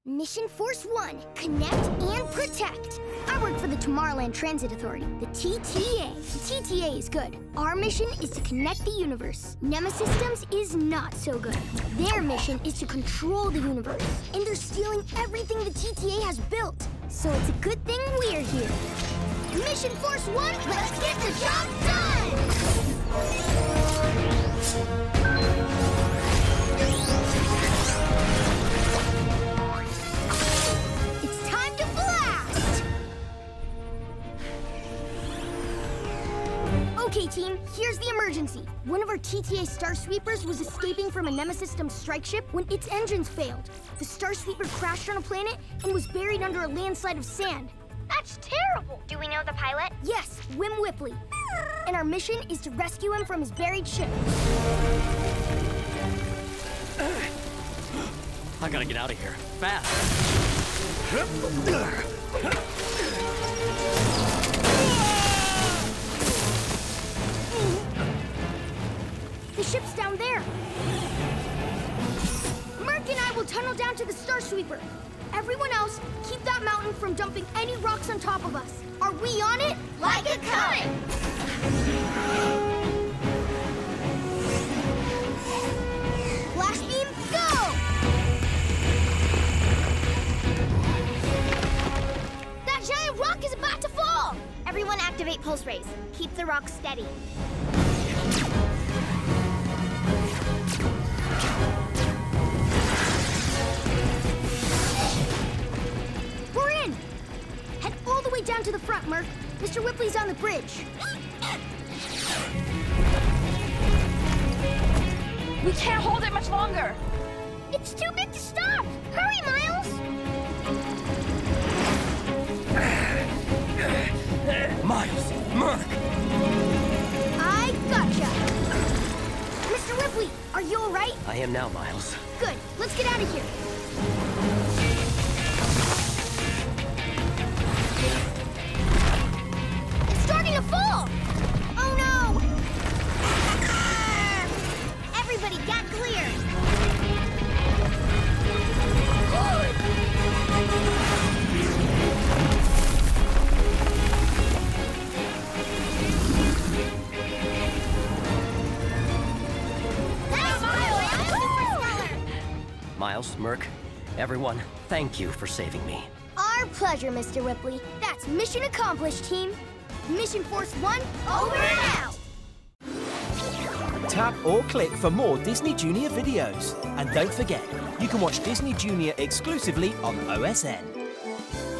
Mission Force 1, connect and protect. I work for the Tomorrowland Transit Authority, the TTA. The TTA is good. Our mission is to connect the universe. Nemesis Systems is not so good. Their mission is to control the universe. And they're stealing everything the TTA has built. So it's a good thing we're here. Mission Force 1, let's get the job done! Okay, team, here's the emergency. One of our TTA Star Sweepers was escaping from a Nemesis Systems strike ship when its engines failed. The Star Sweeper crashed on a planet and was buried under a landslide of sand. That's terrible. Do we know the pilot? Yes, Wim Whipley. And our mission is to rescue him from his buried ship. I gotta get out of here, fast. The ship's down there. Merc and I will tunnel down to the Star Sweeper. Everyone else, keep that mountain from dumping any rocks on top of us. Are we on it? Like it coming! Flash beam, go! That giant rock is about to fall! Everyone activate pulse rays. Keep the rock steady. We're in! Head all the way down to the front, Merc. Mr. Whipley's on the bridge. We can't hold it much longer! It's too big to stop! Hurry, Miles! Miles! Merc! I gotcha! Mr. Whipley, are you all right? I am now, Miles. Good. Let's get out of here. It's starting to fall! Oh, no! Everybody get clear! Miles, Merc, everyone, thank you for saving me. Our pleasure, Mr. Whipley. That's mission accomplished, team. Mission Force 1, over and out! Tap or click for more Disney Junior videos. And don't forget, you can watch Disney Junior exclusively on OSN.